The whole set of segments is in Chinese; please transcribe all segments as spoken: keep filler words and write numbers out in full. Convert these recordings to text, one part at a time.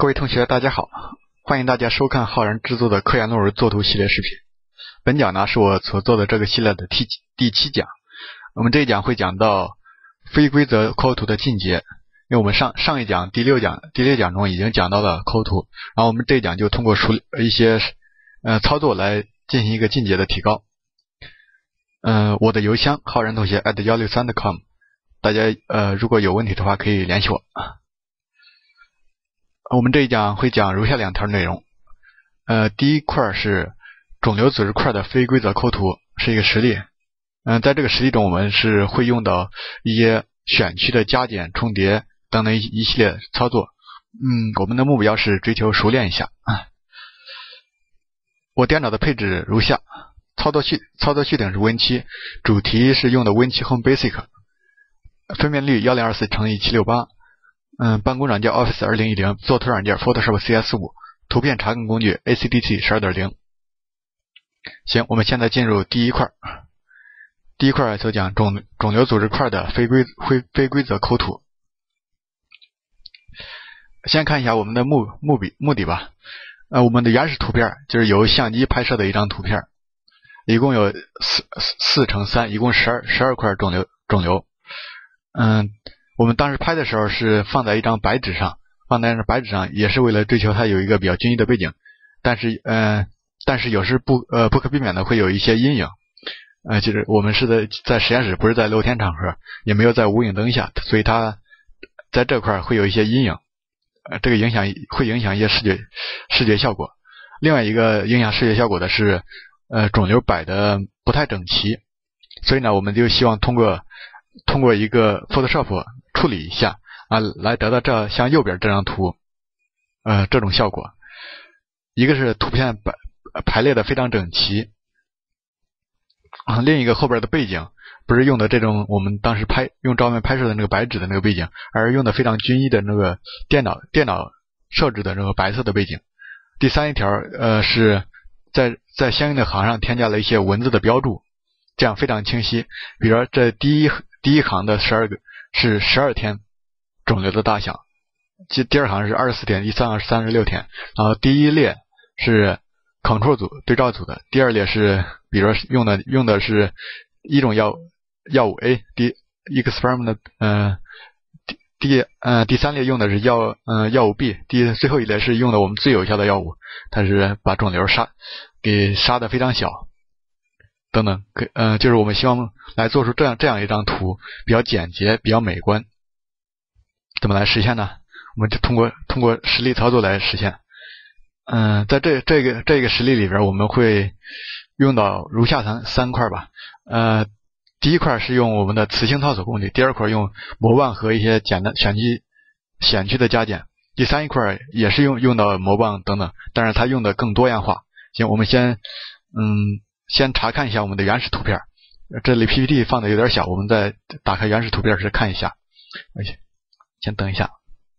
各位同学大家好，欢迎大家收看浩然制作的科研论文作图系列视频。本讲呢是我所做的这个系列的第第七讲。我们这一讲会讲到非规则抠图的进阶，因为我们上上一讲第六讲第六讲中已经讲到了抠图，然后我们这一讲就通过熟一些呃操作来进行一个进阶的提高。呃，我的邮箱浩然同学 at 一六三 点 com， 大家呃如果有问题的话可以联系我。我们这一讲会讲如下两条内容。呃，第一块是肿瘤组织块的非规则抠图，是一个实例。嗯、呃，在这个实例中，我们是会用到一些选区的加减、重叠等等一一系列操作。嗯，我们的目标是追求熟练一下。我电脑的配置如下：操作系操作系统是 Win 七，主题是用的 Win 七 Home Basic， 分辨率一零二四乘以七六八。嗯，办公软件 Office 二零一零， 作图软件 Photoshop C S 五， 图片查看工具 A C D C 十二点零。 行，我们现在进入第一块。第一块就讲肿肿瘤组织块的非规非非规则抠图。先看一下我们的目目的目的吧。呃，我们的原始图片就是由相机拍摄的一张图片，一共有四四乘三，一共十二十二块肿瘤肿瘤。嗯。我们当时拍的时候是放在一张白纸上，放在白纸上也是为了追求它有一个比较均匀的背景，但是呃，但是有时不呃不可避免的会有一些阴影，呃，就是我们是在在实验室，不是在露天场合，也没有在无影灯下，所以它在这块会有一些阴影，呃，这个影响会影响一些视觉视觉效果。另外一个影响视觉效果的是，呃，肿瘤摆的不太整齐，所以呢，我们就希望通过通过一个 Photoshop 处理一下啊，来得到这像右边这张图，呃，这种效果。一个是图片排排列的非常整齐，啊，另一个后边的背景不是用的这种我们当时拍用照片拍摄的那个白纸的那个背景，而是用的非常均一的那个电脑电脑设置的那个白色的背景。第三一条，呃，是在在相应的行上添加了一些文字的标注，这样非常清晰。比如说这第一第一行的十二个是十二天肿瘤的大小，第第二行是二十四天，第三行是三十六天，然后第一列是 control 组对照组的，第二列是比如说用的用的是一种药药物 A， 第 experiment 呃第第呃第三列用的是药呃药物 B， 第最后一列是用的我们最有效的药物，它是把肿瘤杀给杀得非常小。等等，呃，就是我们希望来做出这样这样一张图，比较简洁，比较美观。怎么来实现呢？我们就通过通过实例操作来实现。嗯、呃，在这这个这个实例里边，我们会用到如下三三块吧。呃，第一块是用我们的磁性套索工具，第二块用模棒和一些简单选区选区的加减，第三一块也是用用到模棒等等，但是它用的更多样化。行，我们先嗯。先查看一下我们的原始图片，这里 P P T 放的有点小，我们再打开原始图片时看一下。先等一下，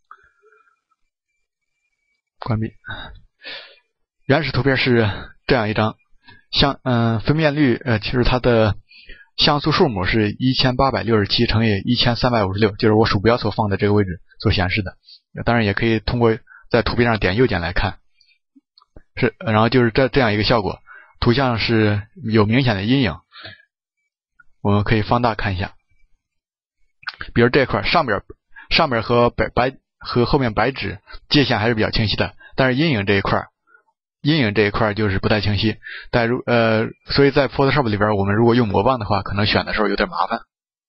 关闭。原始图片是这样一张，像嗯、呃、分辨率呃其实它的像素数目是一千八百六十七乘以一千三百五十六，就是我鼠标所放的这个位置所显示的。当然也可以通过在图片上点右键来看，是然后就是这这样一个效果。图像是有明显的阴影，我们可以放大看一下。比如这块上边上边和白白和后面白纸界限还是比较清晰的，但是阴影这一块阴影这一块就是不太清晰。但如呃，所以在 Photoshop 里边，我们如果用模棒的话，可能选的时候有点麻烦。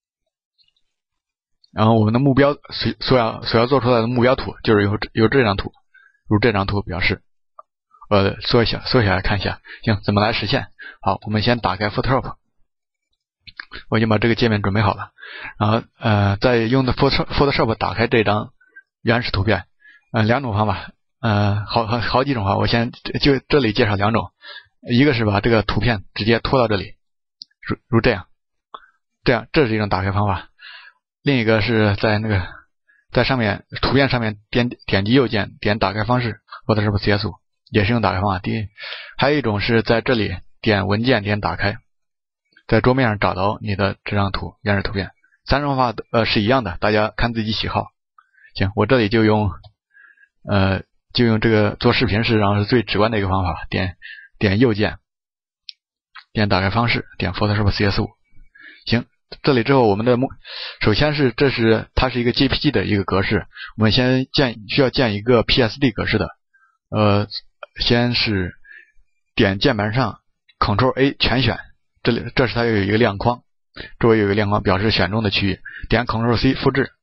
然后我们的目标所所要所要做出来的目标图就是由由这张图，如这张图表示。呃，缩小缩小来看一下，行，怎么来实现？好，我们先打开 Photoshop， 我已经把这个界面准备好了，然后呃，再用的 Photoshop Photoshop 打开这张原始图片，呃，两种方法，呃，好好好几种方法，我先就这里介绍两种，一个是把这个图片直接拖到这里，如如这样，这样这是一种打开方法，另一个是在那个在上面图片上面点点击右键，点打开方式 Photoshop C S 五。也是用打开方法。第一，还有一种是在这里点文件点打开，在桌面上找到你的这张图原始图片。三种方法呃是一样的，大家看自己喜好。行，我这里就用呃就用这个做视频时，然后是最直观的一个方法，点点右键，点打开方式，点 Photoshop C S 五。行，这里之后我们的目，首先是这是它是一个 J P G 的一个格式，我们先建需要建一个 P S D 格式的，呃，先是点键盘上 Ctrl A 全选，这里这是它有一个亮框，周围有一个亮框表示选中的区域，点 Ctrl C 复制，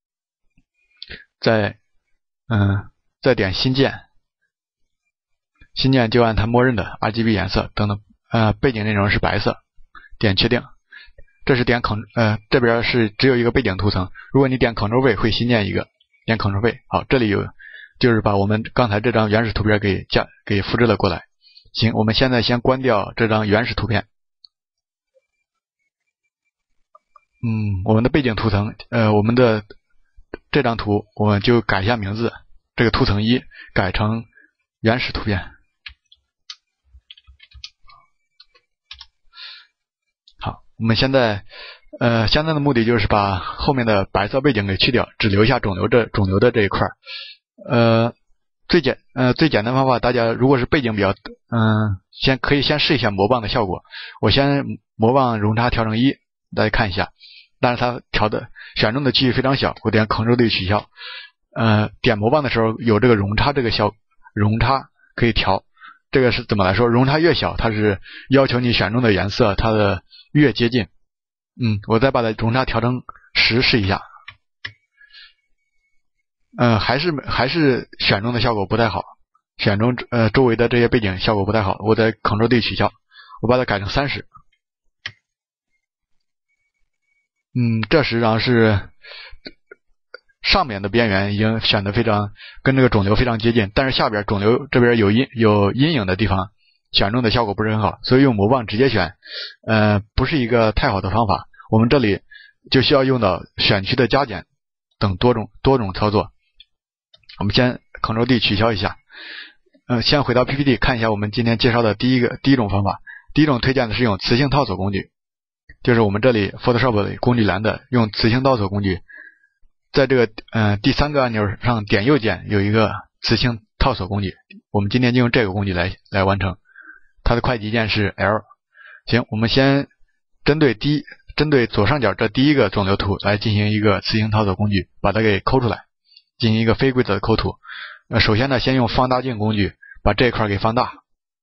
再嗯再点新建，新建就按它默认的 R G B 颜色等等，呃背景内容是白色，点确定。这是点 Ctrl 呃这边是只有一个背景图层，如果你点 Ctrl V 会新建一个，点 Ctrl V， 好，这里有就是把我们刚才这张原始图片给加给复制了过来。行，我们现在先关掉这张原始图片。嗯，我们的背景图层，呃，我们的这张图我们就改一下名字，这个图层一改成原始图片。好，我们现在，呃，现在的目的就是把后面的白色背景给去掉，只留下肿瘤这肿瘤的这一块。呃，最简呃最简单方法，大家如果是背景比较，嗯、呃，先可以先试一下魔棒的效果。我先魔棒容差调成一，大家看一下。但是它调的选中的区域非常小，我点 Ctrl D 取消。呃，点魔棒的时候有这个容差这个效容差可以调，这个是怎么来说？容差越小，它是要求你选中的颜色它的越接近。嗯，我再把它容差调成十试一下。呃，还是还是选中的效果不太好，选中呃周围的这些背景效果不太好，我再 Ctrl D 取消，我把它改成三十。嗯，这实际上是上面的边缘已经选的非常跟这个肿瘤非常接近，但是下边肿瘤这边有阴有阴影的地方选中的效果不是很好，所以用魔棒直接选，呃，不是一个太好的方法。我们这里就需要用到选区的加减等多种多种操作。我们先 Ctrl D 取消一下，呃，先回到 P P T 看一下我们今天介绍的第一个第一种方法。第一种推荐的是用磁性套索工具。就是我们这里 Photoshop 的工具栏的用磁性套索工具，在这个呃第三个按钮上点右键有一个磁性套索工具，我们今天就用这个工具来来完成，它的快捷键是 L。行，我们先针对第一针对左上角这第一个肿瘤图来进行一个磁性套索工具，把它给抠出来，进行一个非规则的抠图。呃，首先呢，先用放大镜工具把这一块给放大。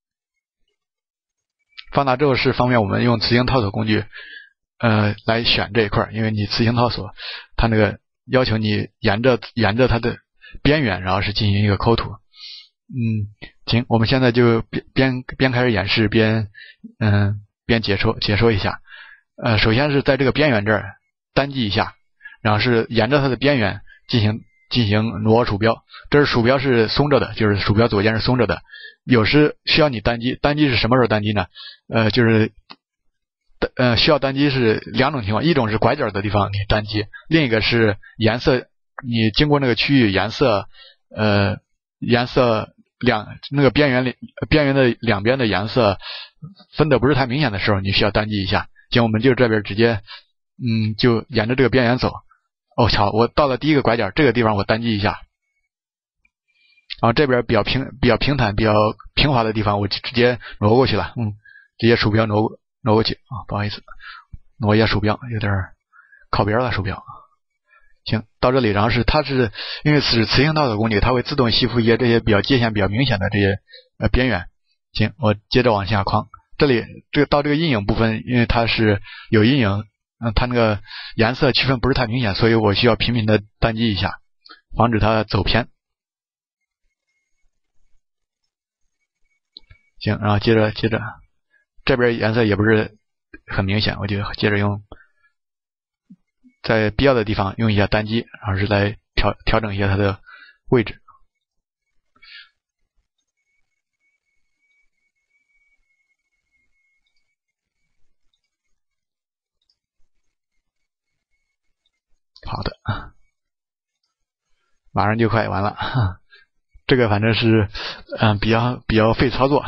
放大之后是方便我们用磁性套索工具，呃，来选这一块，因为你磁性套索，它那个要求你沿着沿着它的边缘，然后是进行一个抠图。嗯，行，我们现在就边边边开始演示边，嗯、呃，边解说解说一下。呃，首先是在这个边缘这儿单击一下，然后是沿着它的边缘进行进行挪鼠标，这是鼠标是松着的，就是鼠标左键是松着的。有时需要你单击，单击是什么时候单击呢？呃，就是呃需要单击是两种情况，一种是拐角的地方你单击，另一个是颜色，你经过那个区域颜色，呃颜色两那个边缘里边缘的两边的颜色分的不是太明显的时候，你需要单击一下。行，我们就这边直接，嗯，就沿着这个边缘走。哦，瞧，我到了第一个拐角，这个地方我单击一下。然后这边比较平、比较平坦、比较平滑的地方，我直接挪过去了。嗯，直接鼠标挪挪过去啊，不好意思，挪一下鼠标，有点靠边了鼠标。行，到这里，然后是它是因为是磁性套索工具，它会自动吸附一些这些比较界限比较明显的这些呃边缘。行，我接着往下框，这里这个到这个阴影部分，因为它是有阴影，嗯、呃，它那个颜色区分不是太明显，所以我需要频频的单击一下，防止它走偏。行，然后接着接着，这边颜色也不是很明显，我就接着用，在必要的地方用一下单击，然后是来调调整一下它的位置。好的，马上就快完了，这个反正是嗯比较比较费操作。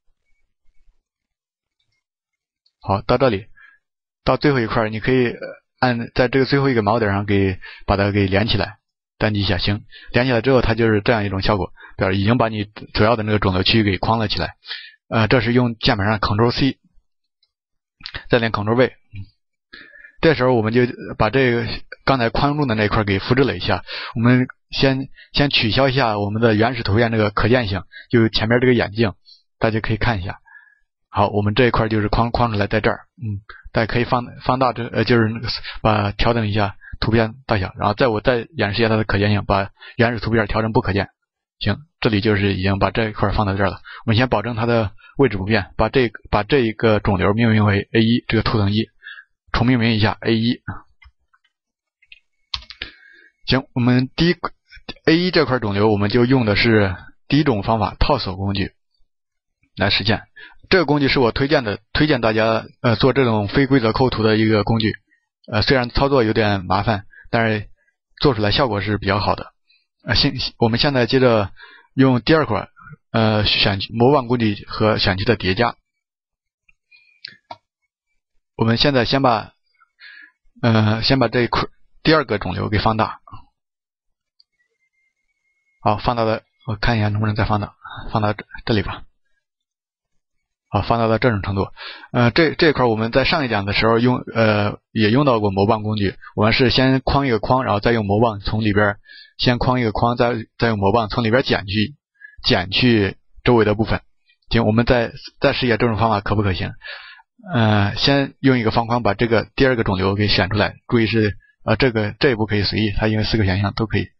好，到这里，到最后一块，你可以按在这个最后一个锚点上给把它给连起来，单击一下，行，连起来之后它就是这样一种效果，表示已经把你主要的那个肿瘤区域给框了起来。呃，这是用键盘上 Ctrl C， 再点 Ctrl V， 这时候我们就把这个刚才框住的那块给复制了一下。我们先先取消一下我们的原始图片这个可见性，就前面这个眼镜，大家可以看一下。好，我们这一块就是框框出来在这儿，嗯，大家可以放放大这呃就是那个把调整一下图片大小，然后再我再演示一下它的可见性，把原始图片调成不可见。行，这里就是已经把这一块放到这儿了。我们先保证它的位置不变，把这把这一个肿瘤命名为 A 一， 这个图层一，重命名一下 A 一。行，我们第一 A 一 这块肿瘤，我们就用的是第一种方法套索工具来实现。这个工具是我推荐的，推荐大家呃做这种非规则构图的一个工具。呃，虽然操作有点麻烦，但是做出来效果是比较好的。呃，现我们现在接着用第二块呃选区模板工具和选区的叠加。我们现在先把呃先把这一块第二个肿瘤给放大。好，放大的我看一下能不能再放大，放到这这里吧。好，放大到这种程度。呃，这这块我们在上一讲的时候用呃也用到过模棒工具。我们是先框一个框，然后再用模棒从里边先框一个框，再再用模棒从里边剪去剪去周围的部分。行，我们再再试一下这种方法可不可行？呃，先用一个方框把这个第二个肿瘤给选出来。注意是呃这个这一步可以随意，它因为四个选项都可以。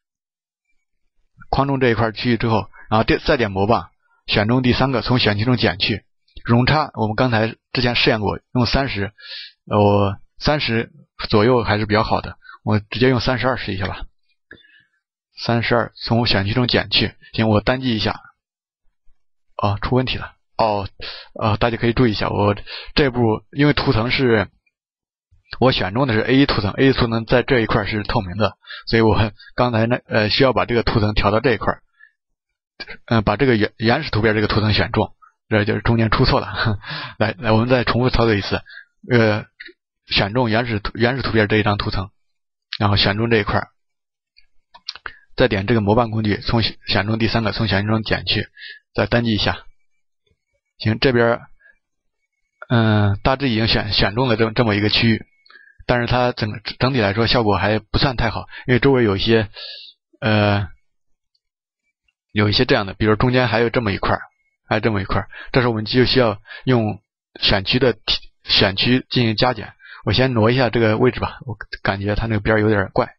框中这一块区域之后，然后再点模棒，选中第三个，从选区中剪去。容差我们刚才之前试验过，用三十，我三十左右还是比较好的，我直接用三十二试一下吧。三十二从选区中剪去。行，我单击一下。哦，出问题了。哦，呃，大家可以注意一下，我这步因为图层是我选中的是 A 一 图层 ，A 一 图层在这一块是透明的，所以我刚才呢呃需要把这个图层调到这一块，嗯、呃，把这个原原始图片这个图层选中。这就是中间出错了。来来，我们再重复操作一次。呃，选中原始图原始图片这一张图层，然后选中这一块，再点这个模板工具，从选中第三个，从选区中剪去，再单击一下。行，这边嗯、呃、大致已经选选中了这这么一个区域，但是它整整体来说效果还不算太好，因为周围有一些呃有一些这样的，比如中间还有这么一块。还有这么一块，这时候我们就需要用选区的选区进行加减。我先挪一下这个位置吧，我感觉它那个边有点怪。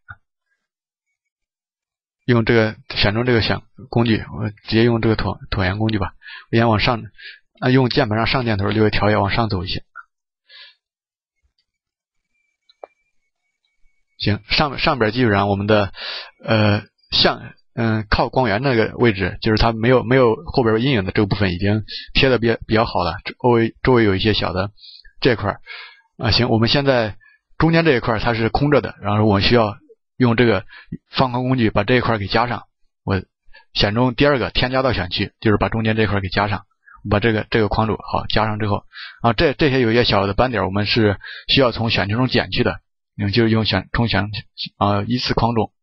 用这个选中这个选工具，我直接用这个椭椭圆工具吧。我先往上，啊，用键盘上上箭头略微调一下，往上走一些。行，上上边基本上我们的呃像。嗯，靠光源那个位置，就是它没有没有后边阴影的这个部分已经贴的比比较好了，周围周围有一些小的这块啊，行，我们现在中间这一块它是空着的，然后我们需要用这个方框工具把这一块给加上。我选中第二个添加到选区，就是把中间这一块给加上，把这个这个框住，好，加上之后啊，这这些有一些小的斑点，我们是需要从选区中剪去的，嗯，就是用选从选啊依次框中。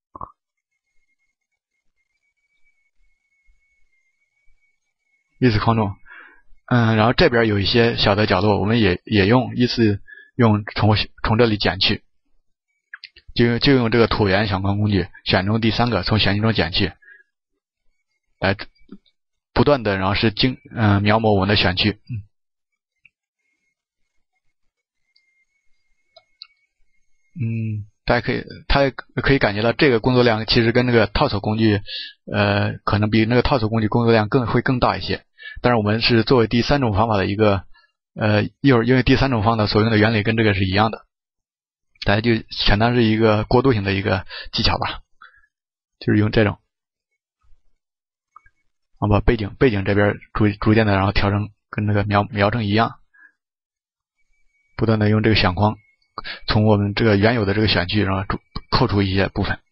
依次框中，嗯，然后这边有一些小的角落，我们也也用依次用从从这里剪去，就就用这个椭圆选框工具，选中第三个，从选区中剪去，来不断的，然后是精嗯、呃、描摹我们的选区，嗯，嗯，大家可以，它可以感觉到这个工作量其实跟那个套索工具，呃，可能比那个套索工具工作量更会更大一些。但是我们是作为第三种方法的一个，呃，一会儿因为第三种方法所用的原理跟这个是一样的，大家就相当是一个过渡性的一个技巧吧，就是用这种，我把背景背景这边逐逐渐的然后调整跟那个描描成一样，不断的用这个选框从我们这个原有的这个选区然后扣除一些部分。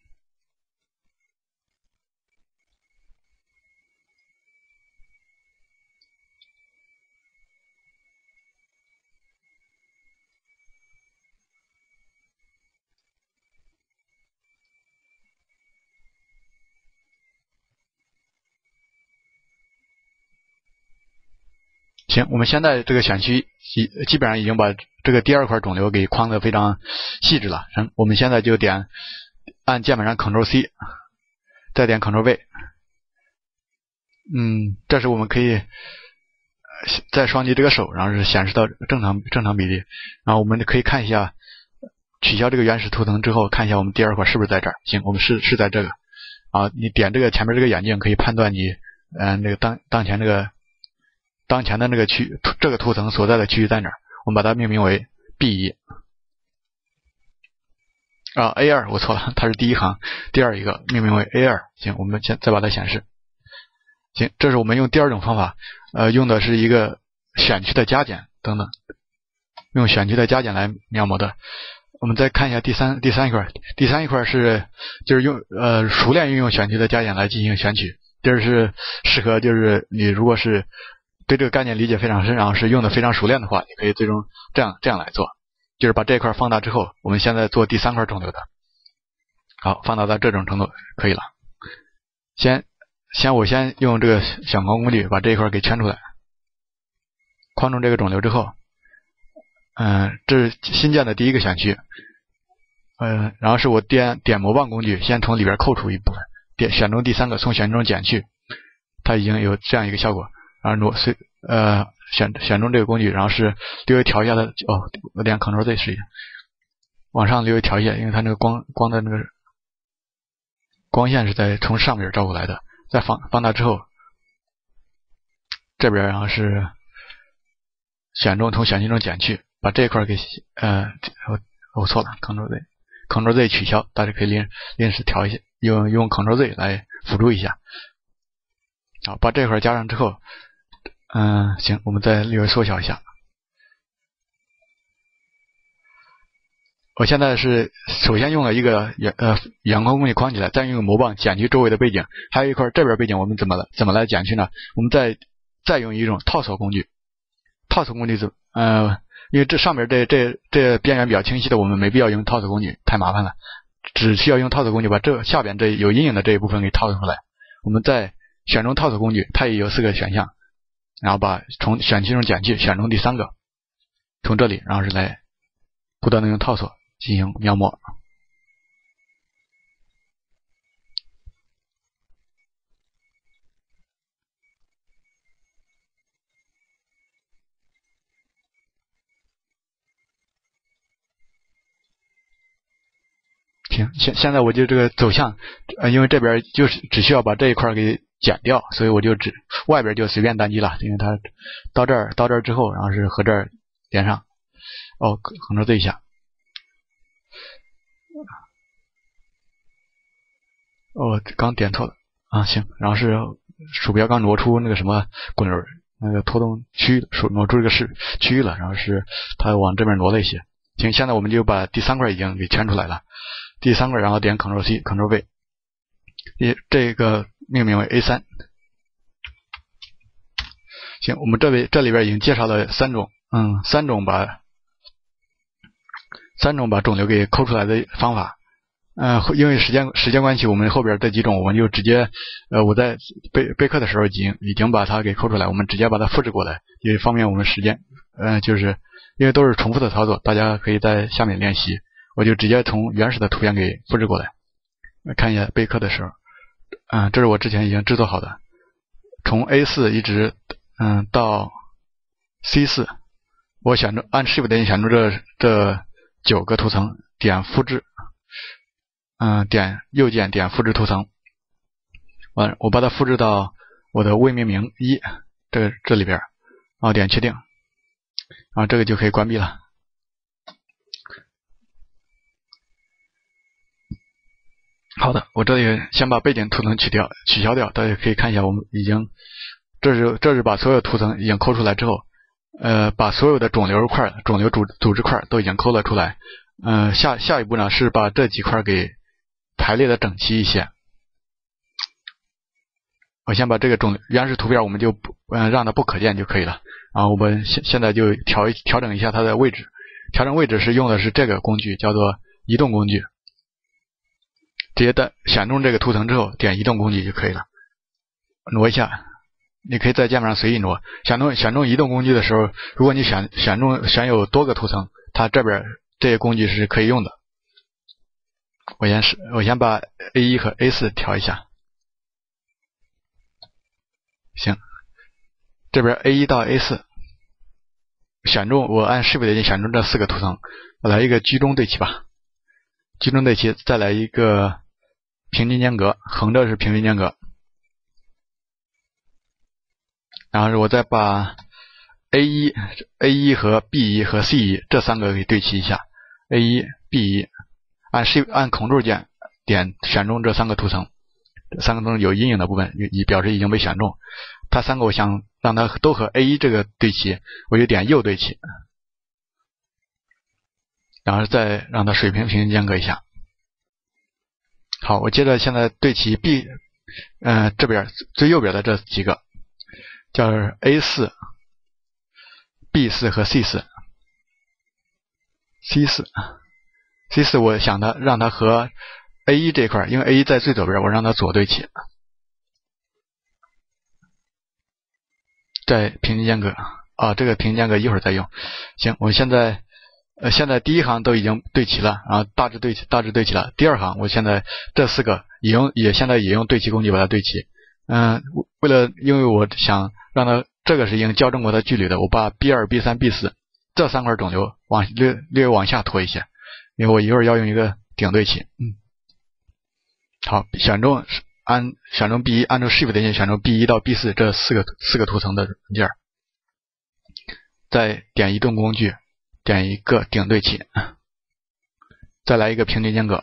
行，我们现在这个选区基基本上已经把这个第二块肿瘤给框得非常细致了。嗯，我们现在就点按键盘上 Ctrl C， 再点 Ctrl V。嗯，这时我们可以再双击这个手，然后是显示到正常正常比例。然后我们可以看一下，取消这个原始图层之后，看一下我们第二块是不是在这儿。行，我们是是在这个。啊，你点这个前面这个眼镜，可以判断你嗯、呃、那个当当前这个。当前的这个区这个图层所在的区域在哪儿？我们把它命名为 B 一 啊 A 二， 我错了，它是第一行，第二一个命名为 A 二。行，我们先再把它显示。行，这是我们用第二种方法，呃，用的是一个选区的加减等等，用选区的加减来描摹的。我们再看一下第三第三一块，第三一块是就是用呃熟练运用选区的加减来进行选取，这是适合就是你如果是对这个概念理解非常深，然后是用的非常熟练的话，你可以最终这样这样来做，就是把这块放大之后，我们现在做第三块肿瘤的，好，放大到这种程度可以了。先先我先用这个选框工具把这一块给圈出来，框中这个肿瘤之后，嗯、呃，这是新建的第一个选区，嗯、呃，然后是我点点模棒工具，先从里边扣除一部分，点选中第三个，从选中减去，它已经有这样一个效果。然后挪随呃选选中这个工具，然后是略微调一下的哦，我点 Ctrl Z 试一下，往上略微调一下，因为它那个光光的那个光线是在从上面照过来的。再放放大之后，这边然后是选中从选区中减去，把这一块给呃我我错了 ，Ctrl Z Ctrl Z 取消，大家可以临临时调一下，用用 Ctrl Z 来辅助一下。好，把这块加上之后。嗯，行，我们再略微缩小一下。我现在是首先用了一个远呃远框工具框起来，再用模棒减去周围的背景，还有一块这边背景，我们怎么了怎么来减去呢？我们再再用一种套索工具，套索工具怎呃，因为这上面这这这边缘比较清晰的，我们没必要用套索工具，太麻烦了，只需要用套索工具把这下边这有阴影的这一部分给套出来。我们再选中套索工具，它也有四个选项。然后把从选区中减去，选中第三个，从这里，然后是来不断的用套索进行描摹。行，现现在我就这个走向，呃，因为这边就是只需要把这一块给减掉，所以我就只外边就随便单击了，因为它到这儿到这儿之后，然后是和这儿连上。哦，Ctrl Z一下。哦，刚点错了啊，行，然后是鼠标刚挪出那个什么滚轮，那个拖动区域，挪出这个是区域了，然后是它往这边挪了一些。行，现在我们就把第三块已经给圈出来了。第三块，然后点 Ctrl C Ctrl V， 这个命名为 A 三。行，我们这里这里边已经介绍了三种，嗯，三种把三种把肿瘤给抠出来的方法。呃，因为时间时间关系，我们后边这几种我们就直接，呃，我在备备课的时候已经已经把它给抠出来，我们直接把它复制过来，也方便我们时间。呃，就是因为都是重复的操作，大家可以在下面练习。我就直接从原始的图片给复制过来，看一下备课的时候，嗯，这是我之前已经制作好的，从 A 四 一直嗯到 C 四， 我选中按 Shift 点选中这这九个图层，点复制，嗯，点右键点复制图层，完我把它复制到我的未命名一这个这里边，然后点确定，然后这个就可以关闭了。好的，我这里先把背景图层取掉，取消掉，大家可以看一下，我们已经，这是这是把所有图层已经抠出来之后，呃，把所有的肿瘤块、肿瘤组组织块都已经抠了出来，呃，下下一步呢是把这几块给排列的整齐一些。我先把这个肿原始图片我们就不嗯、呃、让它不可见就可以了，然后我们现现在就调调整一下它的位置，调整位置是用的是这个工具，叫做移动工具。直接的选中这个图层之后，点移动工具就可以了，挪一下， 你可以在界面上随意挪。选中选中移动工具的时候，如果你选选中选有多个图层，它这边这些工具是可以用的。我先是我先把 A 一 和 A 四 调一下。行，这边 A 一 到 A 四 选中，我按 Shift 键选中这四个图层，我来一个居中对齐吧。居中对齐，再来一个平均间隔，横着是平均间隔。然后我再把 A 一、A 一 和 B 一 和 C 一 这三个给对齐一下。A 一、B 一，按 Shift 按 Ctrl 键点选中这三个图层，这三个图层有阴影的部分以表示已经被选中。它三个我想让它都和 A 一 这个对齐，我就点右对齐，然后再让它水平平均间隔一下。好，我接着现在对齐 B， 嗯、呃，这边最右边的这几个叫 A 四、B 四 和 C 四。C 四、C 四 我想它让它和 A 一 这块，因为 A 一 在最左边，我让它左对齐，再平均间隔啊，这个平均间隔一会儿再用。行，我现在呃现在第一行都已经对齐了，然后大致对齐大致对齐了。第二行我现在这四个也用也现在也用对齐工具把它对齐。嗯，为了因为我想让它这个是已经校正过它距离的，我把 B 二、B 三、B 四 这三块肿瘤往略略往下拖一些，因为我一会儿要用一个顶对齐。嗯，好，选中按选中 B 一， 按照 Shift 键选中 B 一 到 B 四 这四个四个图层的文件，再点移动工具，点一个顶对齐，再来一个平均间隔。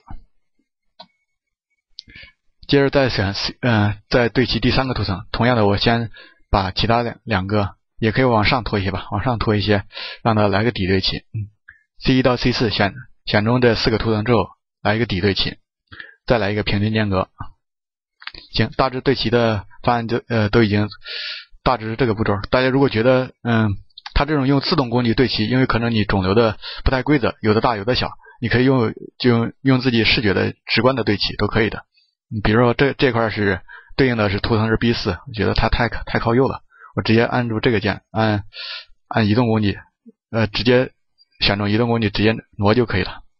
接着再选嗯、呃，再对齐第三个图层。同样的，我先把其他两两个也可以往上拖一些吧，往上拖一些，让它来个底对齐。嗯 ，C 一 到 C 四 选选中这四个图层之后，来一个底对齐，再来一个平均间隔。行，大致对齐的方案就呃都已经大致是这个步骤。大家如果觉得嗯，它这种用自动工具对齐，因为可能你肿瘤的不太规则，有的大有的小，你可以用就用用自己视觉的直观的对齐都可以的。比如说这这块是对应的是图层是 B 四， 我觉得它太太靠右了，我直接按住这个键，按按移动工具，呃，直接选中移动工具，直接挪就可以了。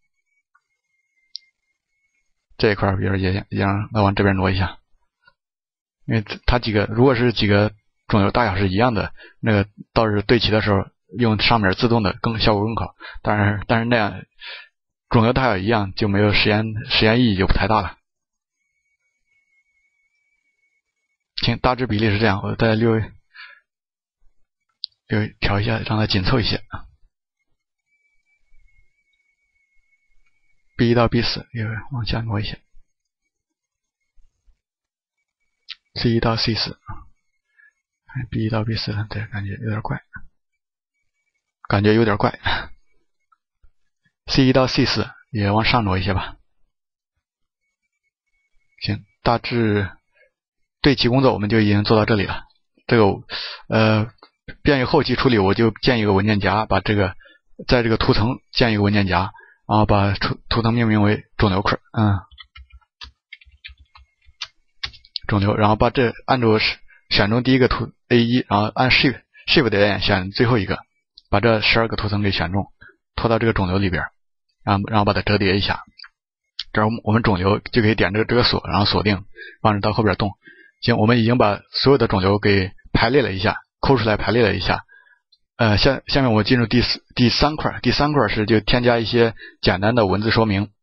这一块比如也一样，那往这边挪一下，因为它几个如果是几个肿瘤大小是一样的，那个倒是对齐的时候用上面自动的更效果更好，但是但是那样肿瘤大小一样就没有实验实验意义就不太大了。行，大致比例是这样，我再略微略微调一下，让它紧凑一些。B 一 到 B 四 略微往下挪一些。C 一 到 C 四 B 一 到 B 四 对，感觉有点怪，感觉有点怪。C 一 到 C 四 也往上挪一些吧。行，大致对齐工作我们就已经做到这里了。这个呃，便于后期处理，我就建一个文件夹，把这个在这个图层建一个文件夹，然后把图图层命名为肿瘤块，嗯，肿瘤，然后把这按住选中第一个图 A 一， 然后按 Shift Shift 点选最后一个，把这十二个图层给选中，拖到这个肿瘤里边，然后然后把它折叠一下。这样我们肿瘤就可以点这个这个锁，然后锁定，放着到后边动。行，我们已经把所有的肿瘤给排列了一下，抠出来排列了一下。呃，下下面我进入第四第三块，第三块是就添加一些简单的文字说明。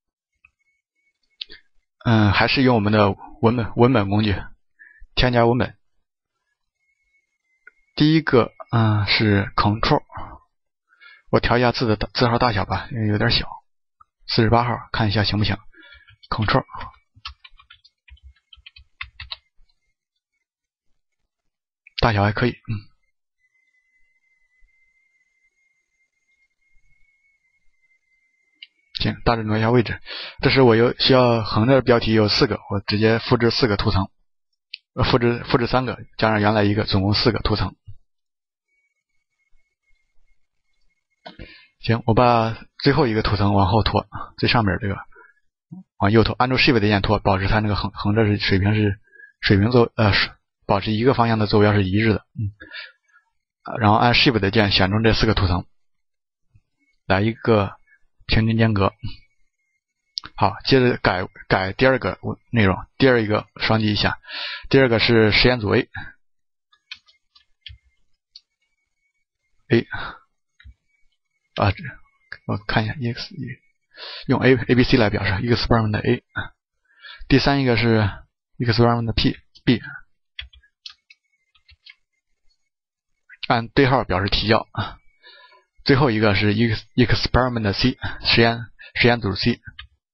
嗯，还是用我们的文本文本工具，添加文本。第一个嗯是 Ctrl， 我调一下字的字号大小吧，因为有点小，四十八号，看一下行不行 ？Ctrl。大小还可以，嗯，行，大致挪一下位置。这时我有需要横的标题有四个，我直接复制四个图层，呃，复制复制三个，加上原来一个，总共四个图层。行，我把最后一个图层往后拖，最上面这个往右拖，按住 Shift 键拖，保持它那个横横着是水平是水平做呃保持一个方向的坐标是一致的。嗯，然后按 Shift 键选中这四个图层，来一个平均间隔。好，接着改改第二个内容，第二一个双击一下，第二个是实验组 A。A 啊，我看一下 ex 用 A A B C 来表示 experiment A。第三一个是 experiment P B， 按对号表示提交。最后一个是 experiment C 实验实验组 C。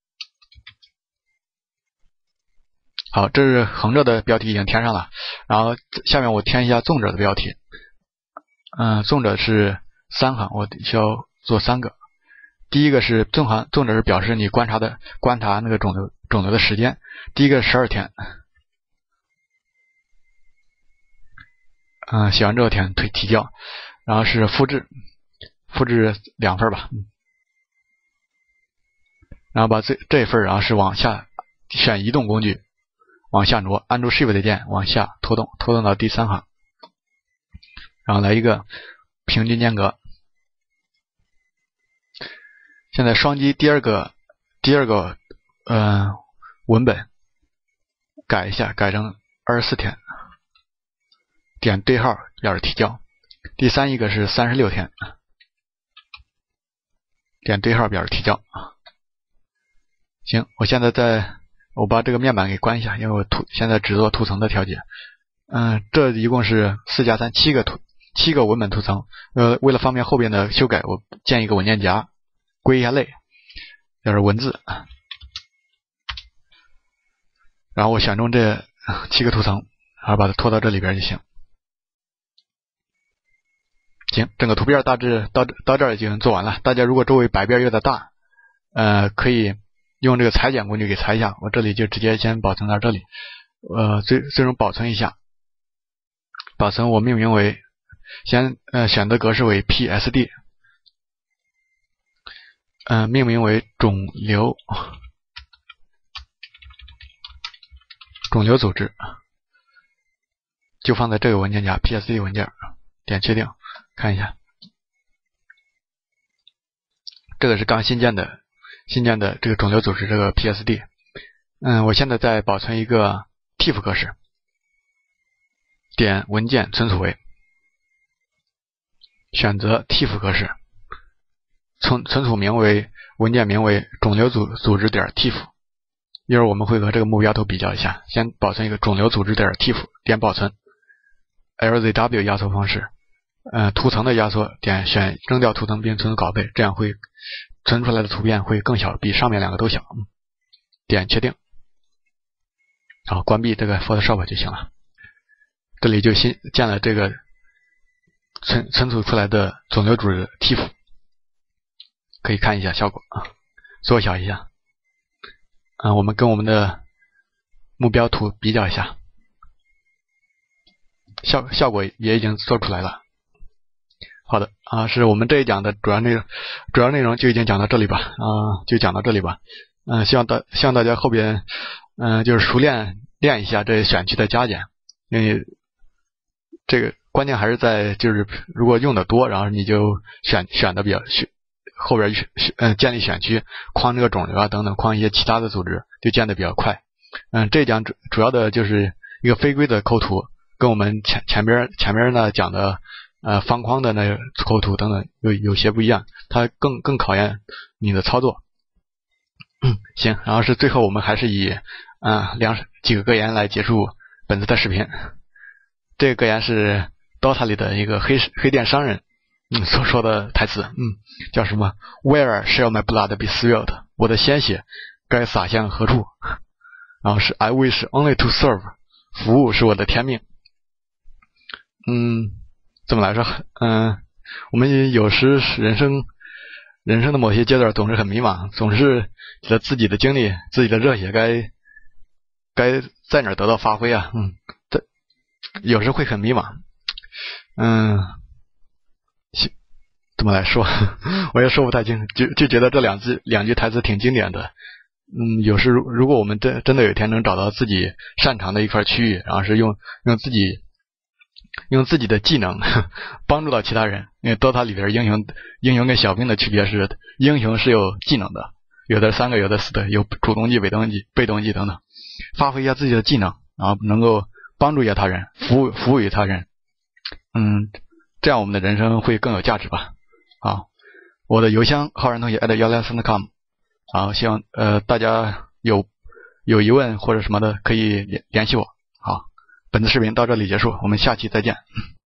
好，这是横着的标题已经填上了，然后下面我填一下纵着的标题。嗯，纵着是三行，我需要做三个。第一个是纵行，纵着是表示你观察的观察那个肿瘤肿瘤的时间。第一个十二天，嗯，写完之后填推提交，然后是复制，复制两份吧，嗯，然后把这这一份，然后是往下选移动工具，往下挪，按住 Shift 键往下拖动，拖动到第三行，然后来一个平均间隔。现在双击第二个第二个呃文本，改一下，改成二十四天，点对号表示提交。第三一个是三十六天，点对号表示提交。行，我现在在我把这个面板给关一下，因为我图现在只做图层的调节。嗯，这一共是四加三七个图七个文本图层。呃，为了方便后边的修改，我建一个文件夹，归一下类，就是文字。然后我选中这七个图层，然后把它拖到这里边就行。行，整个图片大致到到这儿已经做完了。大家如果周围白边有点大，呃，可以用这个裁剪工具给裁一下。我这里就直接先保存到这里，呃，最最终保存一下。保存我命名为，先呃选择格式为 P S D， 呃，命名为肿瘤肿瘤组织，就放在这个文件夹 P S D 文件，点确定。看一下，这个是刚新建的新建的这个肿瘤组织这个 P S D。嗯，我现在在保存一个 T I F 格式，点文件存储为，选择 T I F 格式，存存储名为文件名为肿瘤组组织点 T I F。一会儿我们会和这个目标图比较一下，先保存一个肿瘤组织点 T I F， 点保存 L Z W 压缩方式。呃，图层的压缩，点选扔掉图层并存储稿费，这样会存出来的图片会更小，比上面两个都小。点确定，好，关闭这个 Photoshop 就行了。这里就新建了这个存存储出来的肿瘤组织 T I F， 可以看一下效果啊，缩小一下。嗯、呃，我们跟我们的目标图比较一下，效效果也已经做出来了。好的啊，是我们这一讲的主要内容，主要内容就已经讲到这里吧，啊，就讲到这里吧。嗯、呃，希望大希望大家后边，嗯、呃，就是熟练练一下这选区的加减，因为这个关键还是在就是如果用的多，然后你就选选的比较选后边选嗯、呃、建立选区，框这个肿瘤啊等等，框一些其他的组织就建的比较快。嗯，这一讲主主要的就是一个非规的构图，跟我们前前边前边呢讲的。呃，方框的那个构图等等有有些不一样，它更更考验你的操作。嗯，行，然后是最后我们还是以啊、呃、两几个格言来结束本次的视频。这个格言是 Dota 里的一个黑黑店商人嗯所说的台词，嗯，叫什么 Where shall my blood be spilled？ 我的鲜血该洒向何处？然后是 I wish only to serve， 服务是我的天命。嗯。怎么来说？嗯，我们有时人生人生的某些阶段总是很迷茫，总是觉得自己的精力、自己的热血该该在哪儿得到发挥啊？嗯，这有时会很迷茫。嗯，怎么来说？我也说不太清，就就觉得这两句两句台词挺经典的。 嗯，有时如果我们真真的有一天能找到自己擅长的一块区域，然后是用用自己用自己的技能帮助到其他人。因为 D O T A 里边英雄英雄跟小兵的区别是，英雄是有技能的，有的三个，有的四个，有主动技、被动技、被动技等等，发挥一下自己的技能，然后能够帮助一下他人，服务服务于他人。嗯，这样我们的人生会更有价值吧。好，我的邮箱浩然同学 at 一零三 点 com。好，希望呃大家有有疑问或者什么的可以联联系我。好，本次视频到这里结束，我们下期再见。